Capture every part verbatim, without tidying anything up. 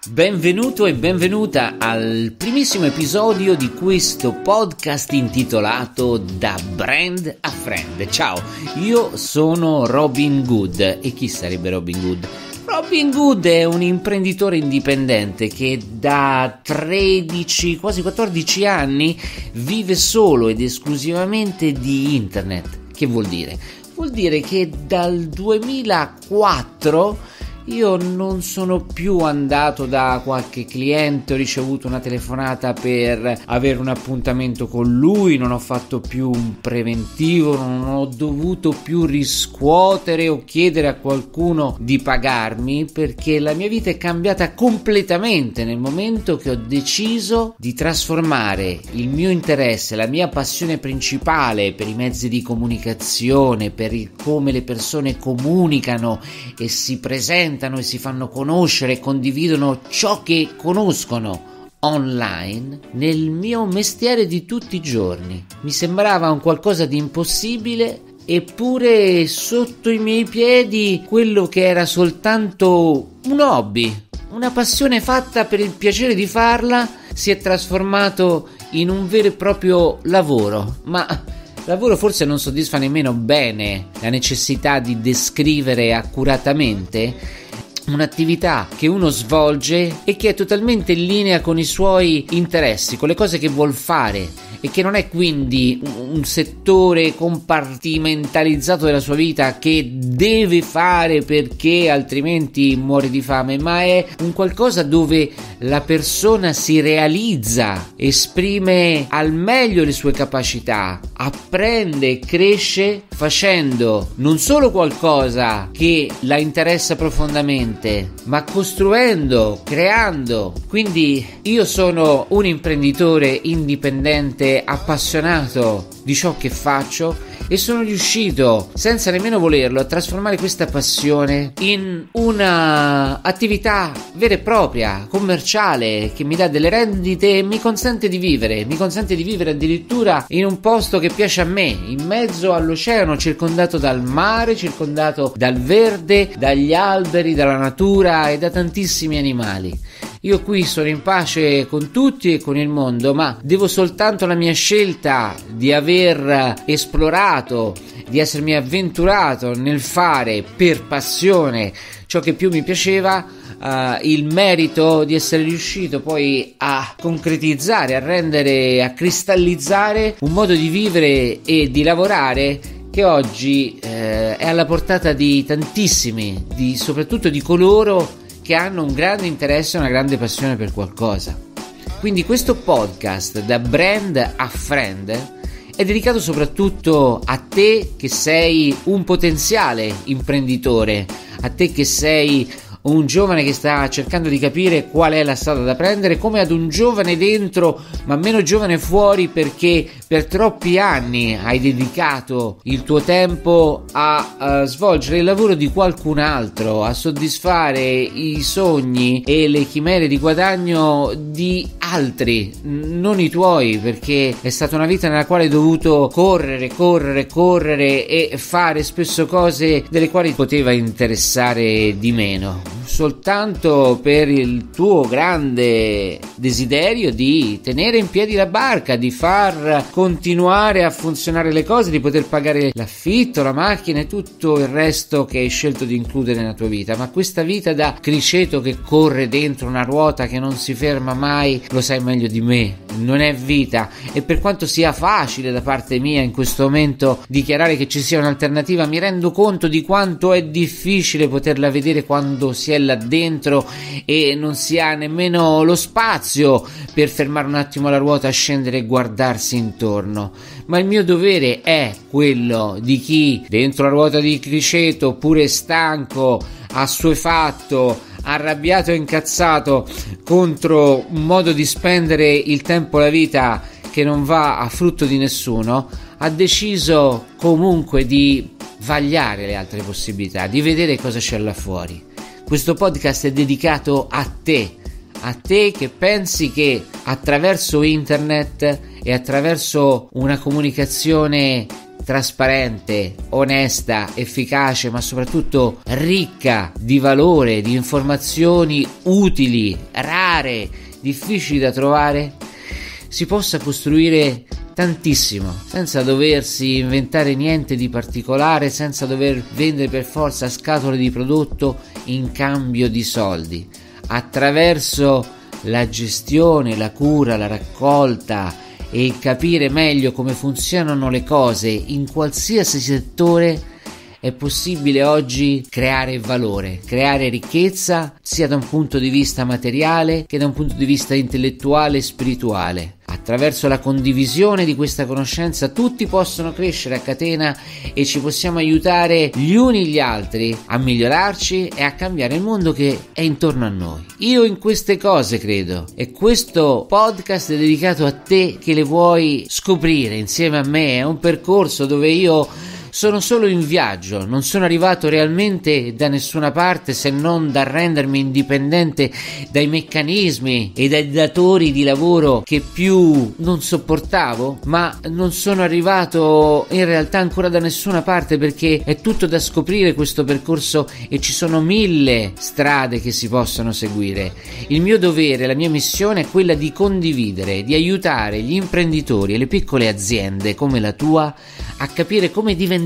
Benvenuto e benvenuta al primissimo episodio di questo podcast intitolato Da Brand a Friend. Ciao, io sono Robin Good. E chi sarebbe Robin Good? Robin Good è un imprenditore indipendente che da tredici, quasi quattordici anni vive solo ed esclusivamente di internet. Che vuol dire? Vuol dire che dal duemilaquattro io non sono più andato da qualche cliente, ho ricevuto una telefonata per avere un appuntamento con lui, non ho fatto più un preventivo, non ho dovuto più riscuotere o chiedere a qualcuno di pagarmi, perché la mia vita è cambiata completamente nel momento che ho deciso di trasformare il mio interesse, la mia passione principale per i mezzi di comunicazione, per il come le persone comunicano e si presentano e si fanno conoscere e condividono ciò che conoscono online, nel mio mestiere di tutti i giorni. Mi sembrava un qualcosa di impossibile, eppure sotto i miei piedi quello che era soltanto un hobby, una passione fatta per il piacere di farla, si è trasformato in un vero e proprio lavoro. Ma lavoro forse non soddisfa nemmeno bene la necessità di descrivere accuratamente un'attività che uno svolge e che è totalmente in linea con i suoi interessi, con le cose che vuol fare, e che non è quindi un settore compartimentalizzato della sua vita che deve fare perché altrimenti muore di fame, ma è un qualcosa dove la persona si realizza, esprime al meglio le sue capacità, apprende e cresce facendo non solo qualcosa che la interessa profondamente, ma costruendo, creando. Quindi io sono un imprenditore indipendente appassionato di ciò che faccio e sono riuscito, senza nemmeno volerlo, a trasformare questa passione in una attività vera e propria, commerciale, che mi dà delle rendite e mi consente di vivere, mi consente di vivere addirittura in un posto che piace a me, in mezzo all'oceano, circondato dal mare, circondato dal verde, dagli alberi, dalla natura e da tantissimi animali. Io qui sono in pace con tutti e con il mondo, ma devo soltanto la mia scelta di aver esplorato, di essermi avventurato nel fare per passione ciò che più mi piaceva, uh, il merito di essere riuscito poi a concretizzare, a rendere, a cristallizzare un modo di vivere e di lavorare che oggi eh, è alla portata di tantissimi, di, soprattutto di coloro che hanno un grande interesse e una grande passione per qualcosa. Quindi questo podcast Da Brand a Friend è dedicato soprattutto a te che sei un potenziale imprenditore, a te che sei un giovane che sta cercando di capire qual è la strada da prendere, come ad un giovane dentro ma meno giovane fuori, perché per troppi anni hai dedicato il tuo tempo a, a svolgere il lavoro di qualcun altro, a soddisfare i sogni e le chimere di guadagno di altri, non i tuoi, perché è stata una vita nella quale hai dovuto correre, correre, correre e fare spesso cose delle quali poteva interessare di meno, soltanto per il tuo grande desiderio di tenere in piedi la barca, di far continuare a funzionare le cose, di poter pagare l'affitto, la macchina e tutto il resto che hai scelto di includere nella tua vita. Ma questa vita da criceto che corre dentro una ruota che non si ferma mai, lo sai meglio di me, non è vita. E per quanto sia facile da parte mia in questo momento dichiarare che ci sia un'alternativa, mi rendo conto di quanto è difficile poterla vedere quando si è là dentro e non si ha nemmeno lo spazio per fermare un attimo la ruota, scendere e guardarsi intorno. Ma il mio dovere è quello di chi dentro la ruota di criceto, pure stanco, assuefatto, arrabbiato e incazzato contro un modo di spendere il tempo e la vita che non va a frutto di nessuno, ha deciso comunque di vagliare le altre possibilità, di vedere cosa c'è là fuori. Questo podcast è dedicato a te, a te che pensi che attraverso internet e attraverso una comunicazione trasparente, onesta, efficace, ma soprattutto ricca di valore, di informazioni utili, rare, difficili da trovare, si possa costruire tantissimo senza doversi inventare niente di particolare, senza dover vendere per forza scatole di prodotto in cambio di soldi, attraverso la gestione, la cura, la raccolta e il capire meglio come funzionano le cose in qualsiasi settore. È possibile oggi creare valore, creare ricchezza sia da un punto di vista materiale che da un punto di vista intellettuale e spirituale. Attraverso la condivisione di questa conoscenza tutti possono crescere a catena e ci possiamo aiutare gli uni gli altri a migliorarci e a cambiare il mondo che è intorno a noi. Io in queste cose credo e questo podcast è dedicato a te che le vuoi scoprire insieme a me. È un percorso dove io sono solo in viaggio, non sono arrivato realmente da nessuna parte se non da rendermi indipendente dai meccanismi e dai datori di lavoro che più non sopportavo, ma non sono arrivato in realtà ancora da nessuna parte perché è tutto da scoprire questo percorso e ci sono mille strade che si possono seguire. Il mio dovere, la mia missione è quella di condividere, di aiutare gli imprenditori e le piccole aziende come la tua a capire come diventare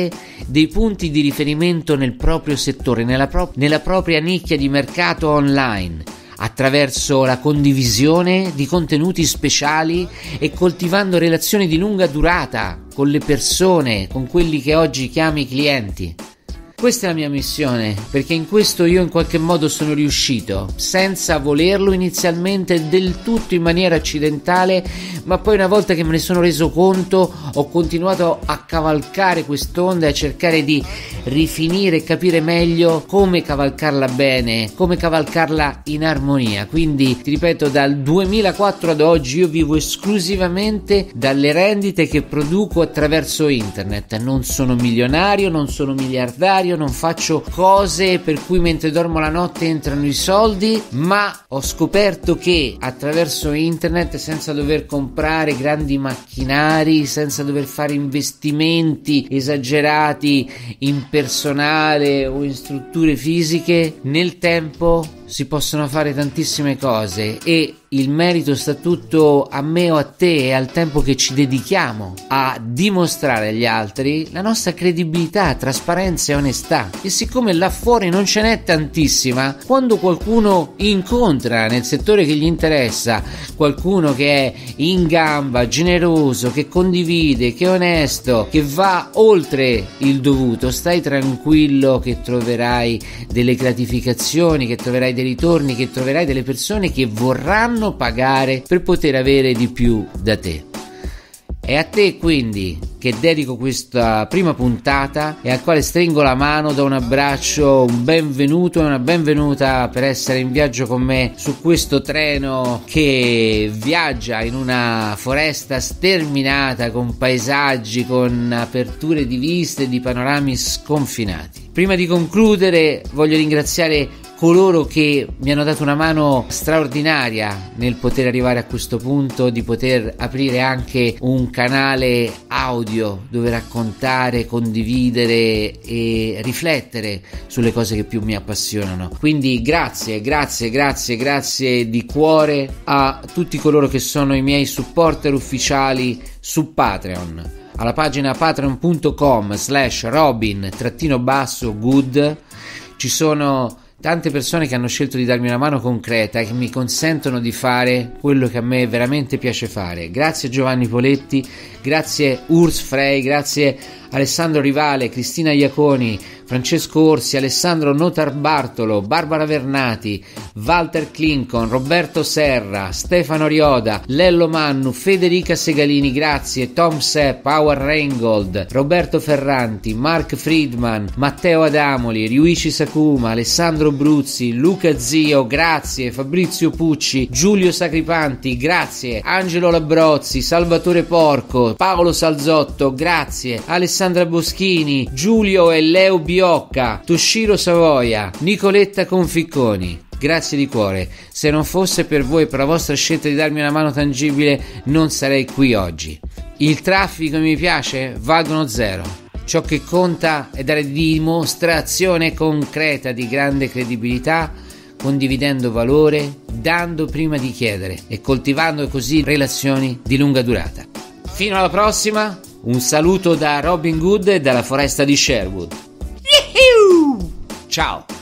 dei punti di riferimento nel proprio settore, nella, pro- nella propria nicchia di mercato online, attraverso la condivisione di contenuti speciali e coltivando relazioni di lunga durata con le persone, con quelli che oggi chiami clienti. Questa è la mia missione, perché in questo io in qualche modo sono riuscito, senza volerlo inizialmente, del tutto in maniera accidentale, ma poi una volta che me ne sono reso conto ho continuato a cavalcare quest'onda e a cercare di rifinire e capire meglio come cavalcarla bene, come cavalcarla in armonia. Quindi ti ripeto, dal duemilaquattro ad oggi io vivo esclusivamente dalle rendite che produco attraverso internet. Non sono milionario, non sono miliardario, non faccio cose per cui mentre dormo la notte entrano i soldi, ma ho scoperto che attraverso internet, senza dover comprare grandi macchinari, senza dover fare investimenti esagerati in personale o in strutture fisiche, nel tempo si possono fare tantissime cose e il merito sta tutto a me o a te e al tempo che ci dedichiamo a dimostrare agli altri la nostra credibilità, trasparenza e onestà. E siccome là fuori non ce n'è tantissima, quando qualcuno incontra nel settore che gli interessa qualcuno che è in gamba, generoso, che condivide, che è onesto, che va oltre il dovuto, stai tranquillo che troverai delle gratificazioni, che troverai dei ritorni, che troverai delle persone che vorranno pagare per poter avere di più da te. È a te quindi che dedico questa prima puntata e al quale stringo la mano, do un abbraccio, un benvenuto e una benvenuta per essere in viaggio con me su questo treno che viaggia in una foresta sterminata, con paesaggi, con aperture di viste e di panorami sconfinati. Prima di concludere voglio ringraziare coloro che mi hanno dato una mano straordinaria nel poter arrivare a questo punto, di poter aprire anche un canale audio dove raccontare, condividere e riflettere sulle cose che più mi appassionano. Quindi grazie, grazie, grazie, grazie di cuore a tutti coloro che sono i miei supporter ufficiali su Patreon. Alla pagina patreon.com slash robin trattino basso good ci sono tante persone che hanno scelto di darmi una mano concreta e che mi consentono di fare quello che a me veramente piace fare. Grazie Giovanni Poletti, grazie Urs Frey, grazie Alessandro Rivale, Cristina Iaconi, Francesco Orsi, Alessandro Notarbartolo, Barbara Vernati, Walter Klinkon, Roberto Serra, Stefano Rioda, Lello Mannu, Federica Segalini, grazie, Tom Sepp, Howard Reingold, Roberto Ferranti, Mark Friedman, Matteo Adamoli, Ryuichi Sakuma, Alessandro Bruzzi, Luca Zio, grazie, Fabrizio Pucci, Giulio Sacripanti, grazie, Angelo Labrozzi, Salvatore Porco, Paolo Salzotto, grazie, Alessandra Boschini, Giulio e Leo Biocca, Toshiro Savoia, Nicoletta Conficconi. Grazie di cuore, se non fosse per voi e per la vostra scelta di darmi una mano tangibile non sarei qui oggi. Il traffico mi piace? Valgono zero. Ciò che conta è dare dimostrazione concreta di grande credibilità, condividendo valore, dando prima di chiedere e coltivando così relazioni di lunga durata. Fino alla prossima, un saluto da Robin Hood e dalla foresta di Sherwood. Ciao!